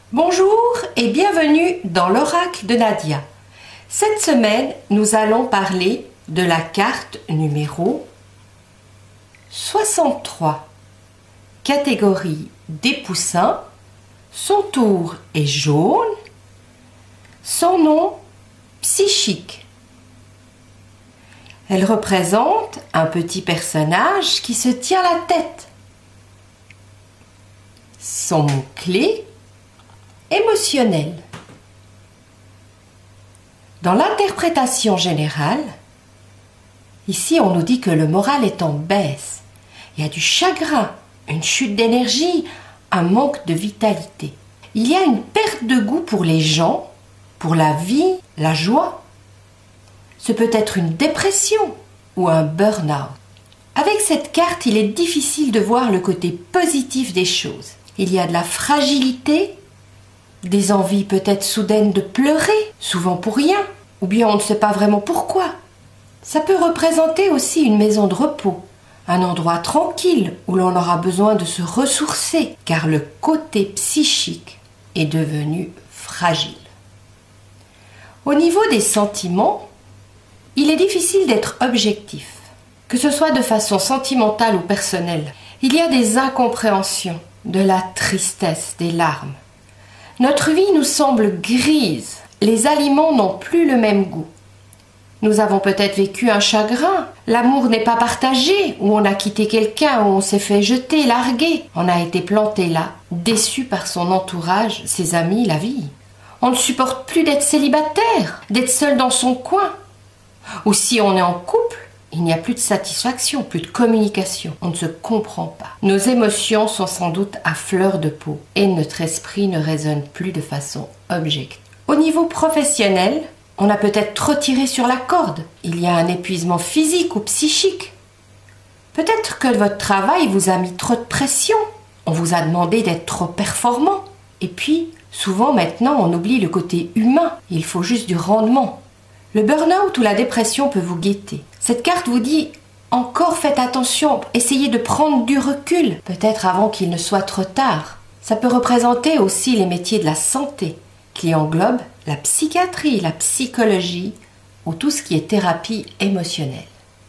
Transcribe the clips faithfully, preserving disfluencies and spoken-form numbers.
Bonjour et bienvenue dans l'oracle de Nadia. Cette semaine, nous allons parler de la carte numéro soixante-trois. Catégorie des poussins. Son tour est jaune. Son nom, psychique. Elle représente un petit personnage qui se tient la tête. Son mot-clé, émotionnel. Dans l'interprétation générale, ici on nous dit que le moral est en baisse. Il y a du chagrin, une chute d'énergie, un manque de vitalité. Il y a une perte de goût pour les gens, pour la vie, la joie. Ce peut être une dépression ou un burn-out. Avec cette carte, il est difficile de voir le côté positif des choses. Il y a de la fragilité, des envies peut-être soudaines de pleurer, souvent pour rien, ou bien on ne sait pas vraiment pourquoi. Ça peut représenter aussi une maison de repos, un endroit tranquille où l'on aura besoin de se ressourcer, car le côté psychique est devenu fragile. Au niveau des sentiments, il est difficile d'être objectif, que ce soit de façon sentimentale ou personnelle. Il y a des incompréhensions, de la tristesse, des larmes. Notre vie nous semble grise. Les aliments n'ont plus le même goût. Nous avons peut-être vécu un chagrin. L'amour n'est pas partagé, ou on a quitté quelqu'un, ou on s'est fait jeter, larguer. On a été planté là, déçu par son entourage, ses amis, la vie. On ne supporte plus d'être célibataire, d'être seul dans son coin. Ou si on est en couple, il n'y a plus de satisfaction, plus de communication. On ne se comprend pas. Nos émotions sont sans doute à fleur de peau et notre esprit ne raisonne plus de façon objective. Au niveau professionnel, on a peut-être trop tiré sur la corde. Il y a un épuisement physique ou psychique. Peut-être que votre travail vous a mis trop de pression. On vous a demandé d'être trop performant. Et puis, souvent maintenant, on oublie le côté humain. Il faut juste du rendement. Le burn-out ou la dépression peut vous guetter. Cette carte vous dit encore faites attention, essayez de prendre du recul, peut-être avant qu'il ne soit trop tard. Ça peut représenter aussi les métiers de la santé, qui englobent la psychiatrie, la psychologie ou tout ce qui est thérapie émotionnelle.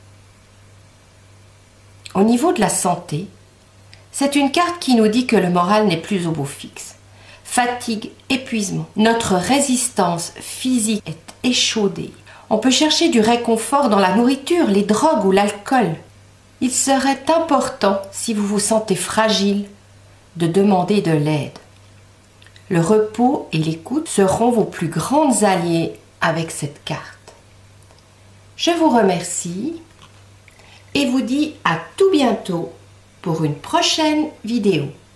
Au niveau de la santé, c'est une carte qui nous dit que le moral n'est plus au beau fixe. Fatigue, épuisement. Notre résistance physique est échaudée. On peut chercher du réconfort dans la nourriture, les drogues ou l'alcool. Il serait important, si vous vous sentez fragile, de demander de l'aide. Le repos et l'écoute seront vos plus grandes alliés avec cette carte. Je vous remercie et vous dis à tout bientôt pour une prochaine vidéo.